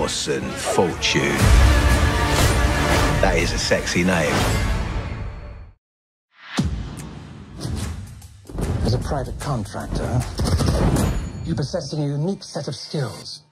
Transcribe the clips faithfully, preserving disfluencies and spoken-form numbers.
Orson Fortune. That is a sexy name. As a private contractor, you possess a unique set of skills.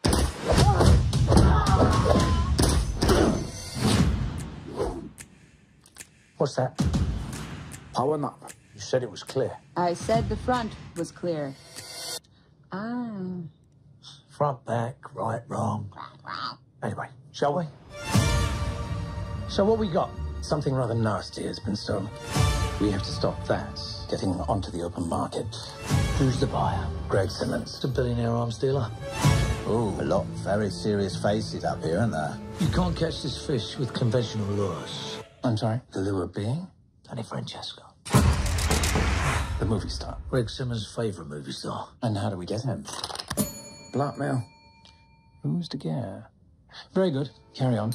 What's that? Power up. You said it was clear. I said the front was clear. Ah. Front, back, right, wrong. Anyway, shall we? So what we got? Something rather nasty has been stolen. We have to stop that getting onto the open market. Who's the buyer? Greg Simmons, a billionaire arms dealer. Oh, a lot of very serious faces up here, aren't there? You can't catch this fish with conventional lures. I'm sorry? The lure being? Danny Francesco. The movie star. Greg Simmons' favourite movie star. And how do we get him? Blackmail. Who's to care? Very good. Carry on.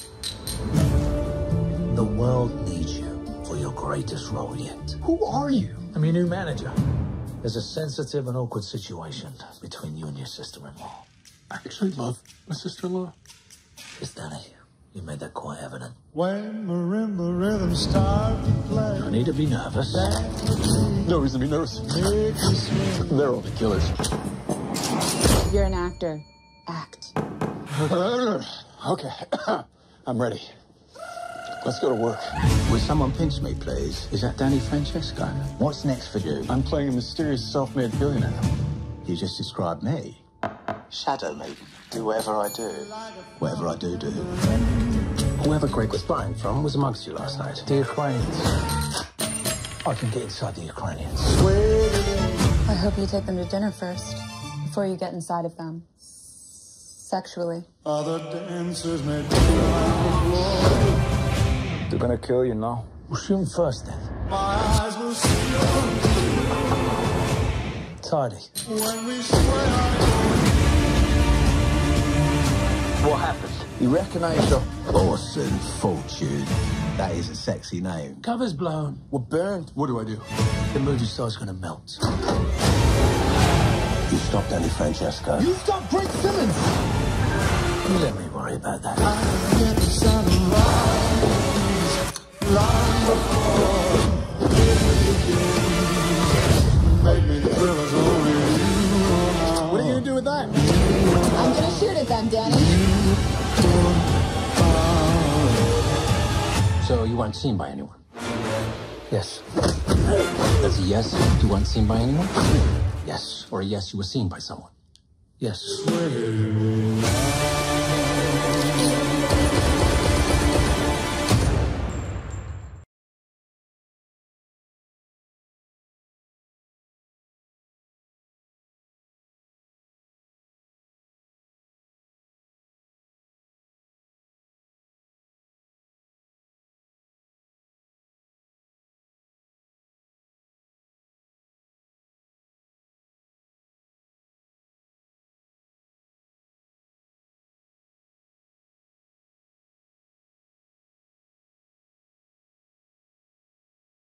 The world needs you for your greatest role yet. Who are you? I'm your new manager. There's a sensitive and awkward situation between you and your sister-in-law. I actually love my sister-in-law. Yes, Danny. You made that quite evident. When marimba rhythms start to play. No need to be nervous. No reason to be nervous. They're all the killers. You're an actor. Act. Okay, I'm ready. Let's go to work. Will someone pinch me, please? Is that Danny Francesco? What's next for you? I'm playing a mysterious self-made billionaire. You just described me. Shadow me. Do whatever I do. Whatever I do, do. Whoever Greg was buying from was amongst you last night. The Ukrainians. I can get inside the Ukrainians. I hope you take them to dinner first, before you get inside of them. Sexually. Other dancers may be They're gonna kill you now. We'll shoot them first, then. my eyes will see Tidy. when we swear. What happened? You recognise your Orson Fortune? That is a sexy name. Cover's blown. We're burned. What do I do? The movie star's gonna melt. You stop Danny Francesco. You stop Greg Simmons! You let me worry about that. I get the sunrise, long before make me thrill as only you. What are you gonna do with that? I'm gonna shoot at them, Danny. So you weren't seen by anyone? Yes. That's a yes, you weren't seen by anyone? Yes. Or a yes, you were seen by someone? Yes.